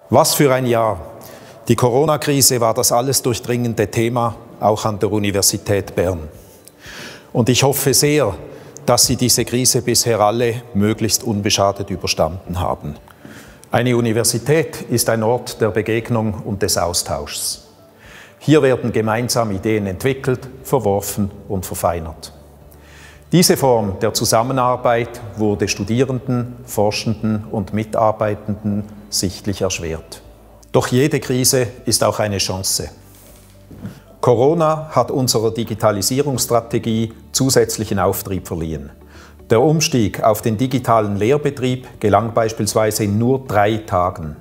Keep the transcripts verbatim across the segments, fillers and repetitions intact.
Was für ein Jahr! Die Corona-Krise war das alles durchdringende Thema, auch an der Universität Bern. Und ich hoffe sehr, dass Sie diese Krise bisher alle möglichst unbeschadet überstanden haben. Eine Universität ist ein Ort der Begegnung und des Austauschs. Hier werden gemeinsam Ideen entwickelt, verworfen und verfeinert. Diese Form der Zusammenarbeit wurde Studierenden, Forschenden und Mitarbeitenden sichtlich erschwert. Doch jede Krise ist auch eine Chance. Corona hat unserer Digitalisierungsstrategie zusätzlichen Auftrieb verliehen. Der Umstieg auf den digitalen Lehrbetrieb gelang beispielsweise in nur drei Tagen.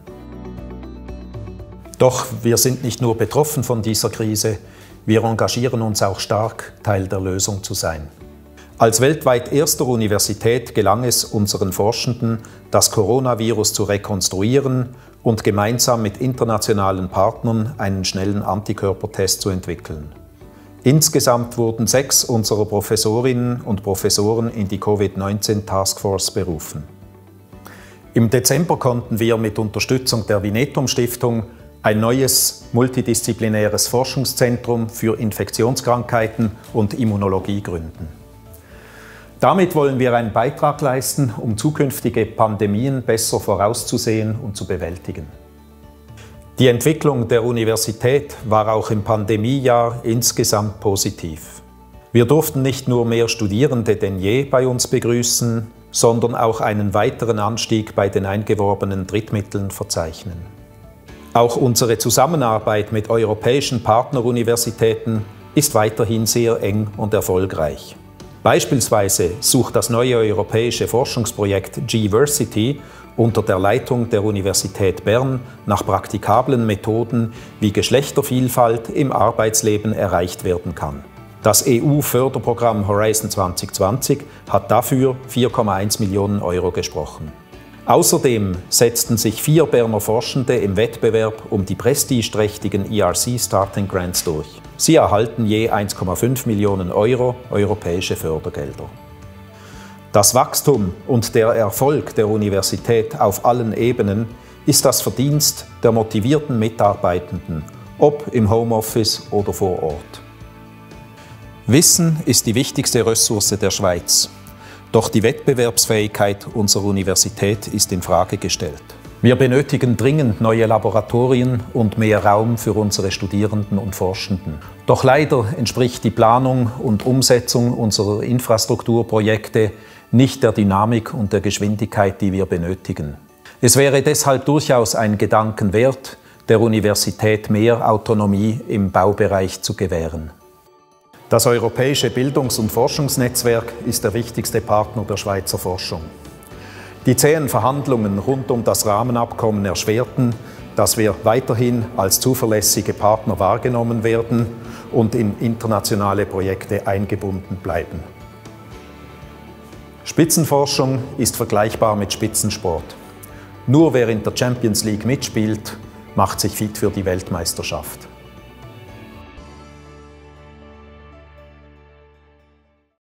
Doch wir sind nicht nur betroffen von dieser Krise, wir engagieren uns auch stark, Teil der Lösung zu sein. Als weltweit erster Universität gelang es unseren Forschenden, das Coronavirus zu rekonstruieren und gemeinsam mit internationalen Partnern einen schnellen Antikörpertest zu entwickeln. Insgesamt wurden sechs unserer Professorinnen und Professoren in die Covid neunzehn Taskforce berufen. Im Dezember konnten wir mit Unterstützung der Vinetum-Stiftung ein neues multidisziplinäres Forschungszentrum für Infektionskrankheiten und Immunologie gründen. Damit wollen wir einen Beitrag leisten, um zukünftige Pandemien besser vorauszusehen und zu bewältigen. Die Entwicklung der Universität war auch im Pandemiejahr insgesamt positiv. Wir durften nicht nur mehr Studierende denn je bei uns begrüßen, sondern auch einen weiteren Anstieg bei den eingeworbenen Drittmitteln verzeichnen. Auch unsere Zusammenarbeit mit europäischen Partneruniversitäten ist weiterhin sehr eng und erfolgreich. Beispielsweise sucht das neue europäische Forschungsprojekt G-Versity unter der Leitung der Universität Bern nach praktikablen Methoden, wie Geschlechtervielfalt im Arbeitsleben erreicht werden kann. Das E U-Förderprogramm Horizon zwanzig zwanzig hat dafür vier Komma eins Millionen Euro gesprochen. Außerdem setzten sich vier Berner Forschende im Wettbewerb um die prestigeträchtigen E R C Starting Grants durch. Sie erhalten je eins Komma fünf Millionen Euro europäische Fördergelder. Das Wachstum und der Erfolg der Universität auf allen Ebenen ist das Verdienst der motivierten Mitarbeitenden, ob im Homeoffice oder vor Ort. Wissen ist die wichtigste Ressource der Schweiz. Doch die Wettbewerbsfähigkeit unserer Universität ist in Frage gestellt. Wir benötigen dringend neue Laboratorien und mehr Raum für unsere Studierenden und Forschenden. Doch leider entspricht die Planung und Umsetzung unserer Infrastrukturprojekte nicht der Dynamik und der Geschwindigkeit, die wir benötigen. Es wäre deshalb durchaus ein Gedanken wert, der Universität mehr Autonomie im Baubereich zu gewähren. Das Europäische Bildungs- und Forschungsnetzwerk ist der wichtigste Partner der Schweizer Forschung. Die zähen Verhandlungen rund um das Rahmenabkommen erschwerten, dass wir weiterhin als zuverlässige Partner wahrgenommen werden und in internationale Projekte eingebunden bleiben. Spitzenforschung ist vergleichbar mit Spitzensport. Nur wer in der Champions League mitspielt, macht sich fit für die Weltmeisterschaft.